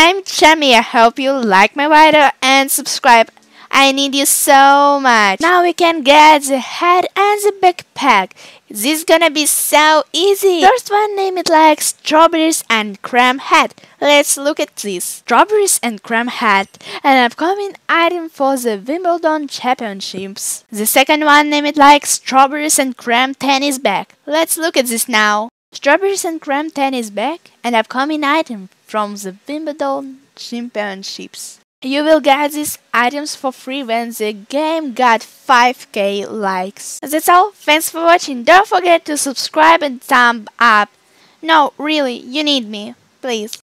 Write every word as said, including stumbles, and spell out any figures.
I'm Chami. I hope you like my video and subscribe. I need you so much. Now we can get the head and the backpack. This is gonna be so easy. First one, name it like strawberries and cream head. Let's look at this. Strawberries and cream head, an upcoming item for the Wimbledon Championships. The second one, name it like strawberries and cream tennis bag. Let's look at this now. Strawberries and cream tennis bag, an upcoming item from the Wimbledon Championships. You will get these items for free when the game got five K likes. That's all. Thanks for watching. Don't forget to subscribe and thumb up. No, really, you need me. Please.